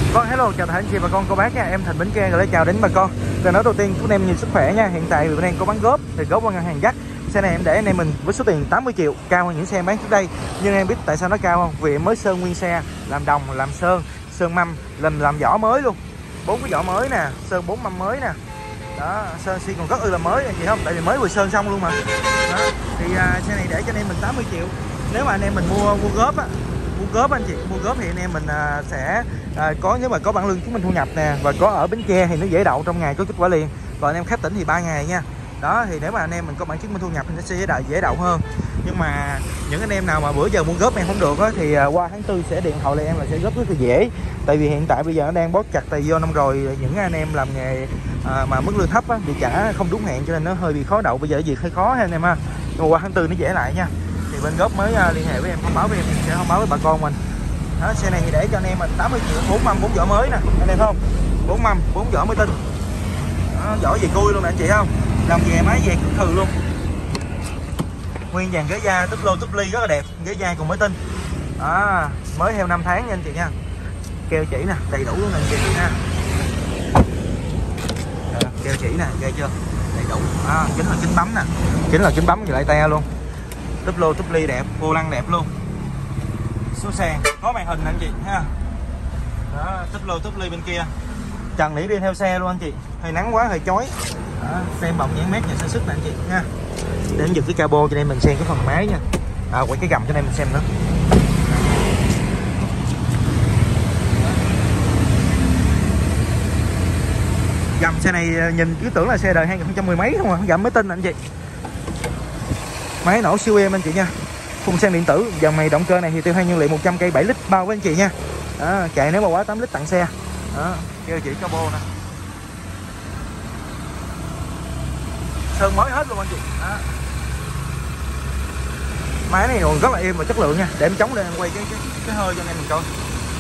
Vâng, hello, chào tất cả anh chị và con cô bác nha. Em Thịnh Bến Tre gửi lời chào đến bà con. Lời nói đầu tiên chúc anh em nhiều sức khỏe nha. Hiện tại bên em có bán góp thì góp qua ngân hàng dắt. Xe này em để anh em mình với số tiền 80 triệu, cao hơn những xe em bán trước đây. Nhưng em biết tại sao nó cao không? Vì em mới sơn nguyên xe, làm đồng, làm sơn mâm, làm vỏ mới luôn. 4 cái vỏ mới nè, sơn 4 mâm mới nè. Đó, sơn xi còn rất là mới anh chị không? Tại vì mới vừa sơn xong luôn mà. Đó, thì xe này để cho anh em mình 80 triệu. Nếu mà anh em mình mua góp á, anh chị, mua góp thì anh em mình sẽ có, nếu mà có bản lương chứng minh thu nhập nè và có ở Bến Tre thì nó dễ đậu trong ngày, có kết quả liền. Còn anh em khắp tỉnh thì 3 ngày nha. Đó, thì nếu mà anh em mình có bản chứng minh thu nhập thì nó sẽ dễ đậu hơn. Nhưng mà những anh em nào mà bữa giờ muốn góp em không được á, thì qua tháng 4 sẽ điện thoại lại em là sẽ góp rất là dễ. Tại vì hiện tại bây giờ nó đang bóp chặt tài do năm rồi, những anh em làm nghề mà mức lương thấp á, thì trả không đúng hẹn cho nên nó hơi bị khó đậu. Bây giờ gì hơi khó ha anh em ha. Nhưng mà qua tháng 4 nó dễ lại nha. Thì bên góp mới liên hệ với em, thông báo với em thì sẽ thông báo với bà con mình. Đó, xe này thì để cho anh em mình 80 triệu, 4 mâm 4 vỏ mới nè anh em không, 4 mâm 4 vỏ mới tinh. Đó, vỏ về cui luôn nè anh chị không, làm về máy về cực thừ luôn, nguyên dàn ghế da túp lô túp ly rất là đẹp, ghế da còn mới tinh. Đó, mới theo 5 tháng nha anh chị nha, keo chỉ nè đầy đủ luôn nè anh chị nha. Đó, keo chỉ nè, ghê chưa, đầy đủ. Đó, chính là kính bấm nè, chính là kính bấm về lại te luôn, túp lô túp ly đẹp, vô lăng đẹp luôn. Số xe có màn hình nè anh chị ha. Đó, túp lô túp ly bên kia, trần nỉ đi theo xe luôn anh chị, hơi nắng quá hơi chói. Đó, xem bọng nhãn mát nhà sản xuất nè anh chị ha. Để em giật cái cabo cho nên mình xem cái phần máy nha, quay cái gầm cho nên mình xem nữa. Gầm xe này nhìn cứ tưởng là xe đời 2010 mấy không à, gầm mới tin anh chị. Máy nổ siêu êm anh chị nha, phun xăng điện tử. Dòng này động cơ này thì tiêu hao nhiên liệu 100 cây 7 lít bao với anh chị nha. Đó, chạy nếu mà quá 8 lít tặng xe. Đó, kêu chỉ cabo nè, sơn mới hết luôn anh chị. Đó, máy này còn rất là êm và chất lượng nha. Để em chống lên em quay cái hơi cho anh em mình coi.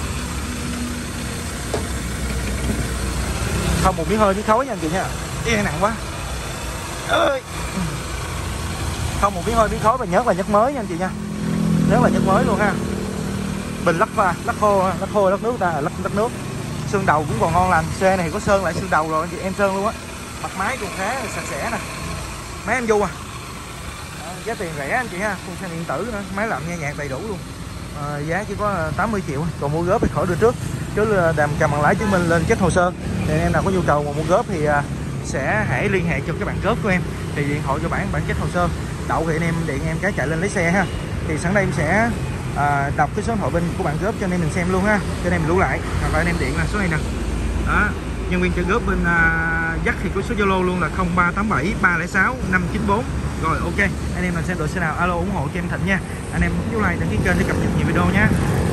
Không một miếng hơi miếng khói nha anh chị nha. Yên nặng quá ơi, không một miếng hơi miếng khói, và nhớ là nhấc mới nha anh chị nha, nhớ là nhấc mới luôn ha. Bình lắc khô lắc nước ta, lắc nước. Sơn đầu cũng còn ngon lành, xe này thì có sơn lại sơn đầu rồi anh chị, em sơn luôn á. Mặt máy cũng khá là sạch sẽ nè, máy em du à. Đó, giá tiền rẻ anh chị ha, phun xăng điện tử nữa, máy lạnh nghe nhạc đầy đủ luôn. Giá chỉ có 80 triệu, còn mua góp thì khỏi đưa trước, chứ đàm cầm bằng lái chứng minh lên kết hồ sơ. Thì anh em nào có nhu cầu mà mua góp thì sẽ hãy liên hệ cho các bạn góp của em, thì điện thoại cho bản kết hồ sơ. Đậu thì anh em điện em cái chạy lên lấy xe ha. Thì sẵn đây em sẽ đọc cái số điện thoại bên của bạn góp cho anh em mình xem luôn ha, cho anh em mình lưu lại, hoặc là anh em điện là số này nè. Đó, nhân viên trợ góp bên dắt thì có số Zalo luôn là 0387 306 594. Rồi ok, anh em mình xem đội xe nào alo ủng hộ cho em Thịnh nha. Anh em bấm like đăng ký kênh để cập nhật nhiều video nha.